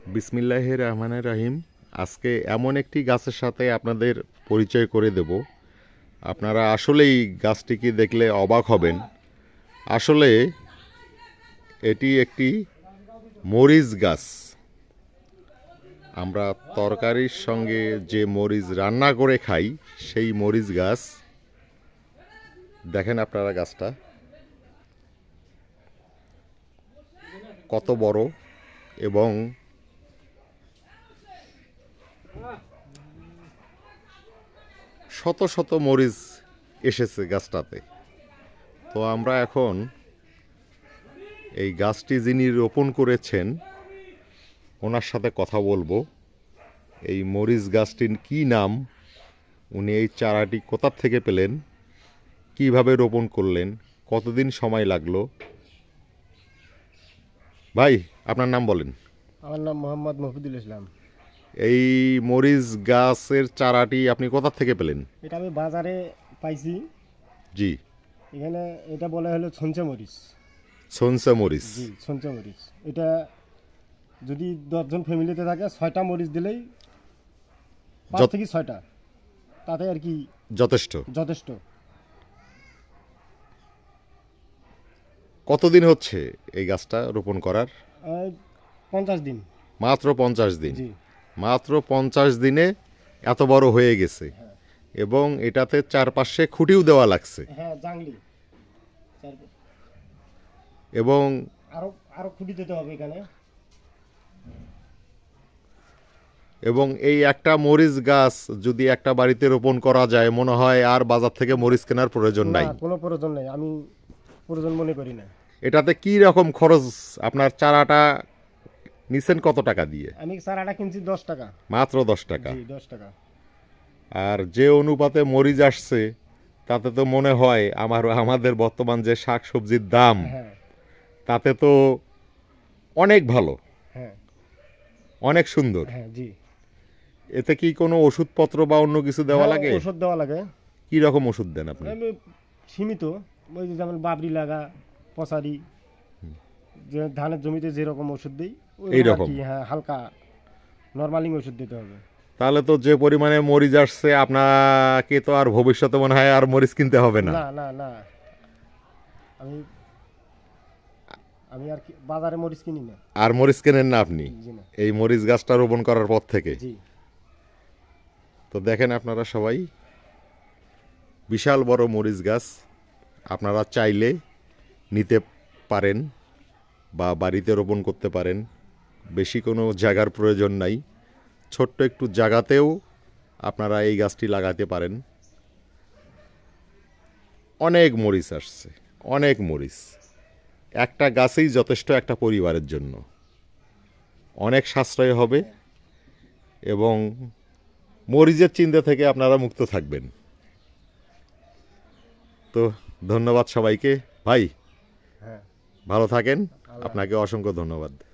বিসমিল্লাহির রহমানির রহিম। আজকে এমন একটি গাছের সাথে আপনাদের পরিচয় করে দেব, আপনারা আসলেই গাছটিকে দেখলে অবাক হবেন। আসলে এটি একটি মরিচ গাছ। আমরা তরকারির সঙ্গে যে মরিচ রান্না করে খাই সেই মরিচ গাছ। দেখেন আপনারা গাছটা কত বড় এবং শত শত মরিচ এসেছে গাছটাতে। তো আমরা এখন এই গাছটি যিনি রোপণ করেছেন ওনার সাথে কথা বলবো। এই মরিচ গাছটির কি নাম, উনি এই চারাটি কোথা থেকে পেলেন, কিভাবে রোপণ করলেন, কতদিন সময় লাগলো। ভাই, আপনার নাম বলেন। আমার নাম মোহাম্মদ মফিদুল ইসলাম। এই মরিচ গাছের চারাটি আপনি কোথা থেকে পেলেন? এটা আমি বাজারে পাইছি। জি। এখানে এটা বলা হলো ছঞ্চা মরিচ। ছঞ্চা মরিচ। জি, ছঞ্চা মরিচ। এটা যদি 10 জন ফ্যামিলিতে থাকে 6টা মরিচ দিলেই 5 থেকে 6টা, তাতে আর কি যথেষ্ট। কতদিন হচ্ছে এই গাছটা রোপণ করার? 50 দিন। মাত্র 50 দিন। জি। মাত্র 50 দিনে এত বড় হয়ে গেছে। এবং এটাতে চারপাশে খুঁটিও দেওয়া লাগছে। হ্যাঁ, জাংলি। এবং আরো খুঁটি দিতে হবে এখানে। এবং এই একটা মরিচ গাছ যদি একটা বাড়িতে রোপণ করা যায়, মনে হয় আর বাজার থেকে মরিচ কেনার প্রয়োজন নাই। না, কোনো প্রয়োজন নেই, আমি প্রয়োজন মনে করি না। এটাতে কি রকম খরচ? আপনার চারাটা নিছেন কত টাকা দিয়ে? আমি চারাটা কিনছি 10 টাকা। মাত্র 10 টাকা। জি, 10 টাকা। আর যে অনুপাতে মরিচ আসছে তাতে তো মনে হয় আমাদের বর্তমান যে শাক সবজির দাম, হ্যাঁ, তাতে তো অনেক ভালো, হ্যাঁ, অনেক সুন্দর। হ্যাঁ। জি। এতে কি কোনো ওষুধপত্র বা অন্য কিছু দেওয়া লাগে? ওষুধ দেওয়া লাগে। কি রকম ওষুধ দেন আপনি? আমি সীমিত, ওই যে যেমন বাবরি লাগা, পচারি, যে ধানের জমিতে যেরকম ওষুধ দিই এইরকম? হ্যাঁ, হালকা নর্মালিং ওষুধ দিতে হবে। তাহলে তো যে পরিমাণে মরিচ আসছে আপনাকে তো আর ভবিষ্যতে মনে হয় আর মরিচ কিনতে হবে না। না, না, না। আমি আর বাজারে মরিচ কিনি না। আর মরিচ কেনেন না আপনি? জি না। এই মরিচ গাছটা রোপণ করার পর থেকে? জি। তো দেখেন আপনারা সবাই, বিশাল বড় মরিচ গাছ। আপনারা চাইলে নিতে পারেন বা বাড়িতে রোপণ করতে পারেন। বেশি কোনো জায়গার প্রয়োজন নাই, ছোট্ট একটু জায়গাতেও আপনারা এই গাছটি লাগাতে পারেন। অনেক মরিচ আসছে, অনেক মরিচ। একটা গাছেই যথেষ্ট একটা পরিবারের জন্য। অনেক সাশ্রয় হবে এবং মরিচের চিন্তা থেকে আপনারা মুক্ত থাকবেন। তো ধন্যবাদ সবাইকে। ভাই, হ্যাঁ, ভালো থাকেন। আপনাকে অসংখ্য ধন্যবাদ।